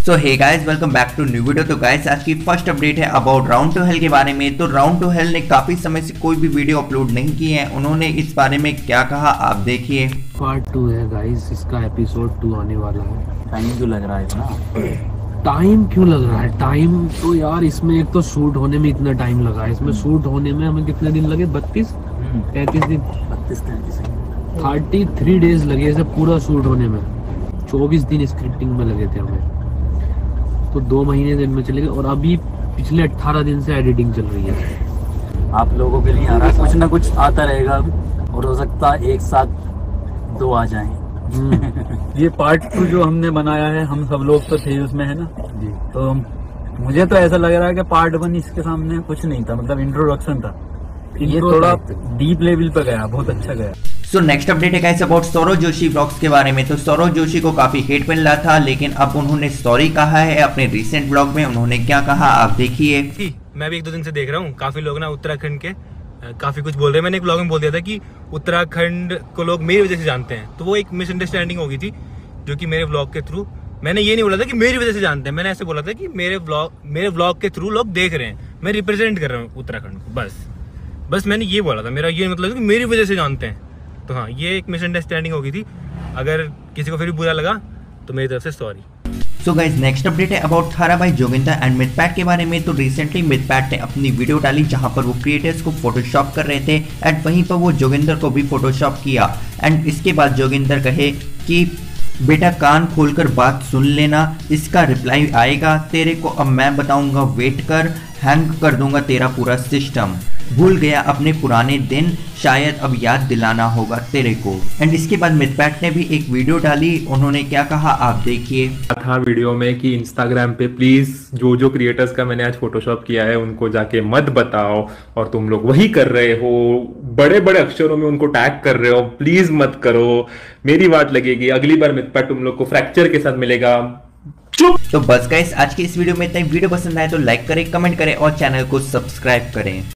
So hey guys, welcome back to new video. तो guys आज की फर्स्ट अपडेट है अबाउट राउंड टू हेल के बारे में। तो राउंड टू हेल ने काफी समय से कोई भी वीडियो अपलोड नहीं की है। उन्होंने इस बारे में क्या कहा आप देखिए। पार्ट 2 है गाइस, इसका एपिसोड 2 आने वाला है। टाइम क्यों लग रहा है इतना? टाइम क्यों लग रहा है? टाइम तो यार इसमें एक तो शूट होने में इतना टाइम लगा है। इसमें शूट होने में हमें कितने दिन लगे? 32-33 दिन, 33 डेज लगे इसे पूरा शूट होने में। 24 दिन स्क्रिप्टिंग में लगे थे हमें, तो 2 महीने दिन में चले गए। और अभी पिछले 18 दिन से एडिटिंग चल रही है। आप लोगों के लिए आ रहा है, कुछ ना कुछ आता रहेगा और हो सकता है एक साथ 2 आ जाएं। ये पार्ट 2 जो हमने बनाया है, हम सब लोग तो थे उसमें, है ना जी। तो मुझे तो ऐसा लग रहा है कि पार्ट 1 इसके सामने कुछ नहीं था, मतलब इंट्रोडक्शन था। ये थोड़ा डीप लेवल पे गया, बहुत अच्छा गया। सो नेक्स्ट अपडेट है guys about Sourav Joshi vlogs के बारे में। तो सौरव जोशी को काफी हेट मिल रहा था, लेकिन अब उन्होंने सॉरी कहा है अपने रिसेंट व्लॉग में। उन्होंने क्या कहा आप देखिए। मैं भी 1-2 दिन से देख रहा हूँ, काफी लोग ना उत्तराखंड के काफी कुछ बोल रहे हैं। मैंने एक व्लॉग में बोल दिया था कि उत्तराखंड को लोग मेरी वजह से जानते हैं, तो वो एक मिसअंडरस्टैंडिंग हो गई थी, जो कि मेरे व्लॉग के थ्रू मैंने ये नहीं बोला था कि मेरी वजह से जानते हैं। मैंने ऐसे बोला था कि मेरे व्लॉग के थ्रू लोग देख रहे हैं, मैं रिप्रेजेंट कर रहा हूँ उत्तराखंड को। बस मैंने ये बोला था, मेरा ये मतलब कि मेरी वजह से जानते हैं। तो हाँ, ये एक मिसअंडरस्टैंडिंग हो गई थी। अगर किसी को फिर भी बुरा लगा तो मेरी तरफ से sorry. So guys next update है अबाउट थारा भाई जोगिंदर एंड मिथपैट के बारे में। तो रिसेंटली मिथपैट ने अपनी वीडियो डाली जहां पर वो क्रिएटर्स को फोटोशॉप कर रहे थे एंड वहीं पर वो जोगिंदर को भी फोटोशॉप किया। एंड इसके बाद जोगिंदर कहे कि बेटा कान खोलकर बात सुन लेना, इसका रिप्लाई आएगा तेरे को, अब मैं बताऊंगा वेट कर, हैंग कर दूंगा तेरा पूरा सिस्टम, भूल गया अपने पुराने दिन, शायद अब याद दिलाना होगा तेरे को। एंड इसके बाद मिथपैट ने भी एक वीडियो डाली। उन्होंने क्या कहा आप देखिए। था वीडियो में कि इंस्टाग्राम पे प्लीज जो क्रिएटर्स का मैंने आज फोटोशॉप किया है उनको जाके मत बताओ, और तुम लोग वही कर रहे हो, बड़े बड़े अक्षरों में उनको टैग कर रहे हो, प्लीज मत करो, मेरी वाट लगेगी, अगली बार मिथपैट तुम लोग को फ्रैक्चर के साथ मिलेगा। चुप। तो बस गाइस आज की इस वीडियो में इतना ही। वीडियो पसंद आए तो लाइक करें, कमेंट करें और चैनल को सब्सक्राइब करें।